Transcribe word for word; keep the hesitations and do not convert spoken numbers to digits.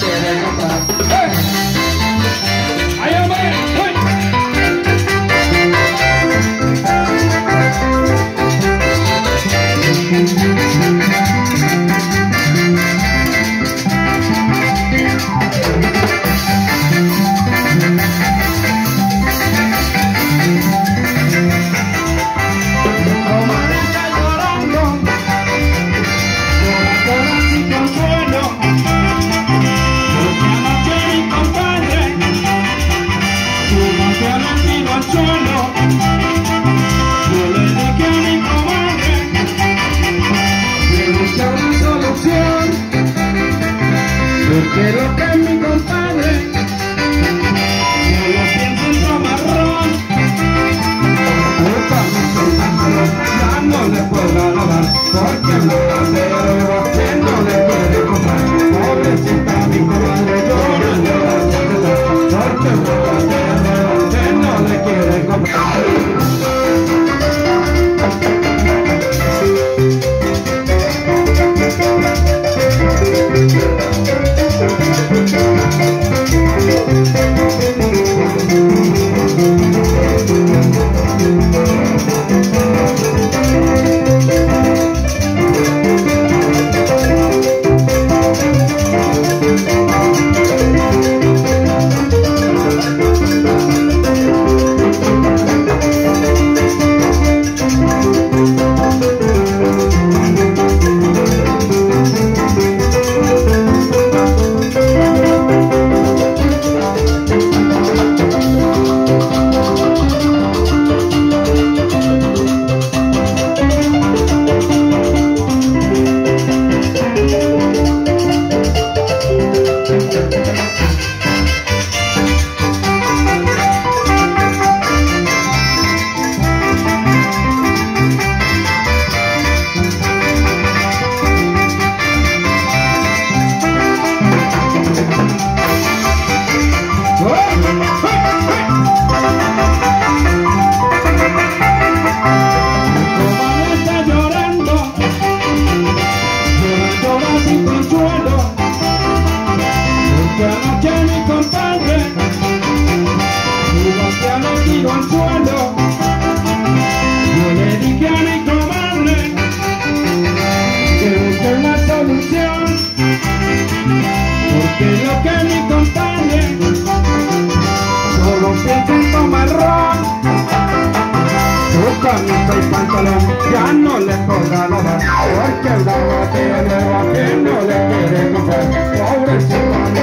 quiere comprar. ¡Hey! ¡Ahí hombre! ¡Hey! Porque lo que es mi compadre, no lo pienso en tomar ron. Opa, ya no le puedo lavar, porque la bandera que no le puede comprar. Pobrecita mi comadre, yo no le voy a hacer, porque la bandera que no le quiere comprar. Al suelo, yo le dije a mi comadre que busque una solución, porque lo que mi compadre solo piensa en tomar ron. Su camisa y pantalón ya no le podrá lavar, porque la batea nueva que no le quiere comprar. Pobrecita.